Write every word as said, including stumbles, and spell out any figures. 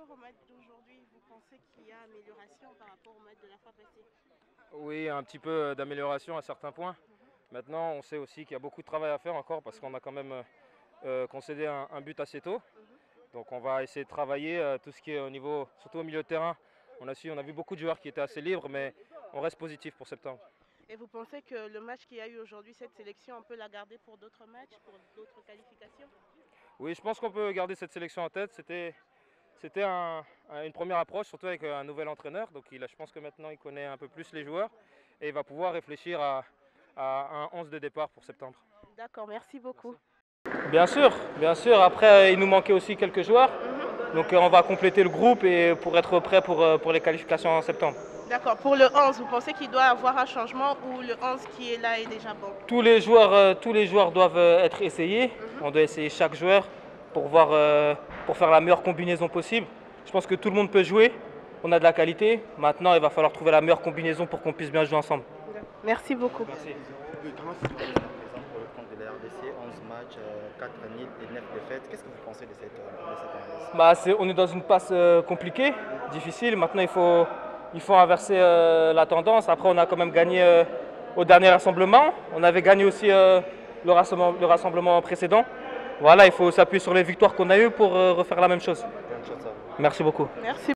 rapport au match d'aujourd'hui, vous pensez qu'il y a amélioration par rapport au match de la fois passée? Oui, un petit peu d'amélioration à certains points. Mhm. Maintenant, on sait aussi qu'il y a beaucoup de travail à faire encore parce qu'on a quand même euh, concédé un, un but assez tôt. Mhm. Donc on va essayer de travailler euh, tout ce qui est au niveau, surtout au milieu de terrain. On a, su, on a vu beaucoup de joueurs qui étaient assez libres, mais on reste positif pour septembre. Et vous pensez que le match qu'il y a eu aujourd'hui, cette sélection, on peut la garder pour d'autres matchs, pour d'autres qualifications? Oui, je pense qu'on peut garder cette sélection en tête. C'était C'était un, un, une première approche, surtout avec un nouvel entraîneur. Donc il, je pense que maintenant il connaît un peu plus les joueurs et il va pouvoir réfléchir à, à un onze de départ pour septembre. D'accord, merci beaucoup. Merci. Bien sûr, bien sûr. Après, il nous manquait aussi quelques joueurs. Mm-hmm. Donc on va compléter le groupe et pour être prêt pour, pour les qualifications en septembre. D'accord. Pour le onze, vous pensez qu'il doit y avoir un changement ou le onze qui est là est déjà bon? Tous les joueurs, tous les joueurs doivent être essayés. Mm-hmm. On doit essayer chaque joueur pour, voir, pour faire la meilleure combinaison possible. Je pense que tout le monde peut jouer. On a de la qualité. Maintenant, il va falloir trouver la meilleure combinaison pour qu'on puisse bien jouer ensemble. Merci beaucoup. Merci. Contre de la R D C, onze matchs, quatre nuls et neuf défaites. Qu'est-ce que vous pensez de cette, de cette analyse? Bah, c'est, on est dans une passe euh, compliquée, difficile. Maintenant, il faut, il faut inverser euh, la tendance. Après, on a quand même gagné euh, au dernier rassemblement. On avait gagné aussi euh, le, rassemblement, le rassemblement précédent. Voilà, il faut s'appuyer sur les victoires qu'on a eues pour euh, refaire la même chose. Bonne chance à vous. Merci beaucoup. Merci.